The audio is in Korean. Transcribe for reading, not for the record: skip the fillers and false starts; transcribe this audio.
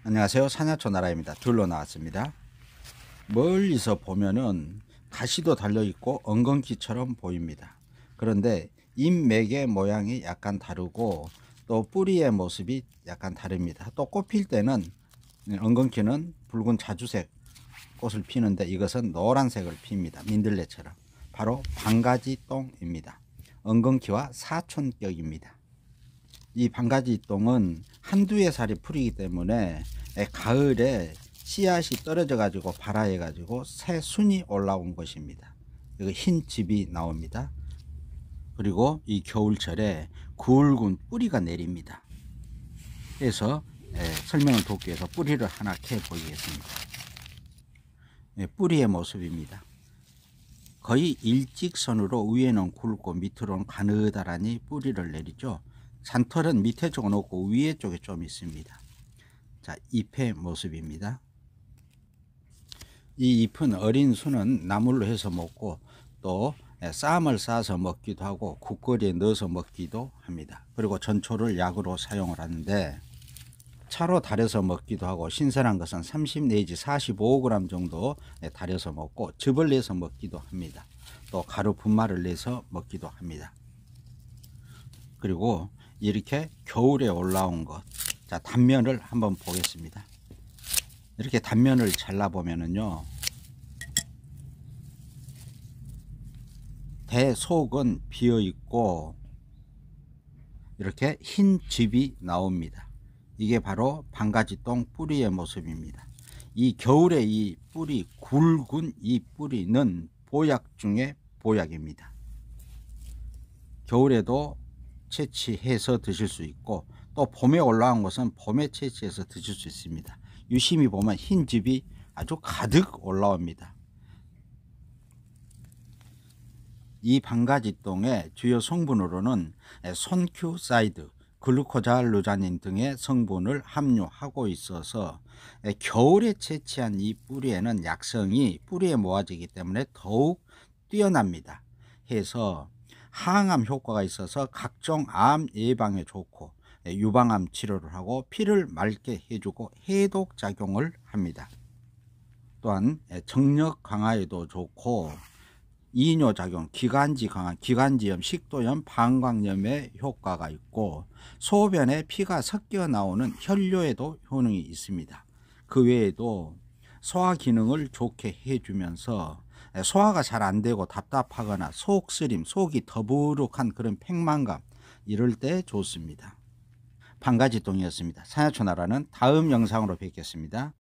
안녕하세요. 사냐초 나라입니다. 둘로 나왔습니다. 멀리서 보면은 가시도 달려있고 엉겅퀴처럼 보입니다. 그런데 잎맥의 모양이 약간 다르고 또 뿌리의 모습이 약간 다릅니다. 또 꽃 필 때는 엉겅퀴는 붉은 자주색 꽃을 피는데 이것은 노란색을 핍니다. 민들레처럼. 바로 반가지똥입니다. 엉겅퀴와 사촌격입니다. 이 반가지똥은 한두해 살이 풀이기 때문에 가을에 씨앗이 떨어져 가지고 발화해 가지고 새 순이 올라온 것입니다. 이거 흰 즙이 나옵니다. 그리고 이 겨울철에 굵은 뿌리가 내립니다. 그래서 설명을 돕기 위해서 뿌리를 하나 캐 보이겠습니다. 뿌리의 모습입니다. 거의 일직선으로 위에는 굵고 밑으로는 가느다란히 뿌리를 내리죠. 잔털은 밑에 쪽은 없고 위에 쪽에 좀 있습니다. 자, 잎의 모습입니다. 이 잎은 어린 순은 나물로 해서 먹고 또 쌈을 싸서 먹기도 하고 국거리에 넣어서 먹기도 합니다. 그리고 전초를 약으로 사용을 하는데 차로 달여서 먹기도 하고 신선한 것은 30 내지 45g 정도 달여서 먹고 즙을 내서 먹기도 합니다. 또 가루 분말을 내서 먹기도 합니다. 그리고 이렇게 겨울에 올라온 것, 자, 단면을 한번 보겠습니다. 이렇게 단면을 잘라 보면은요, 대속은 비어 있고 이렇게 흰 즙이 나옵니다. 이게 바로 반가지똥 뿌리의 모습입니다. 이 겨울에 이 뿌리, 굵은 이 뿌리는 보약 중에 보약입니다. 겨울에도 채취해서 드실 수 있고 또 봄에 올라온 것은 봄에 채취해서 드실 수 있습니다. 유심히 보면 흰 즙이 아주 가득 올라옵니다. 이 반가지똥의 주요 성분으로는 손큐사이드, 글루코잘루자닌 등의 성분을 함유하고 있어서 겨울에 채취한 이 뿌리에는 약성이 뿌리에 모아지기 때문에 더욱 뛰어납니다. 해서 항암 효과가 있어서 각종 암 예방에 좋고 유방암 치료를 하고 피를 맑게 해주고 해독 작용을 합니다. 또한 정력 강화에도 좋고 이뇨작용, 기관지 강화, 기관지염, 식도염, 방광염에 효과가 있고 소변에 피가 섞여 나오는 혈뇨에도 효능이 있습니다. 그 외에도 소화 기능을 좋게 해주면서 소화가 잘 안되고 답답하거나 속쓰림, 속이 더부룩한 그런 팽만감, 이럴 때 좋습니다. 반가지똥이었습니다. 사냐초나라는 다음 영상으로 뵙겠습니다.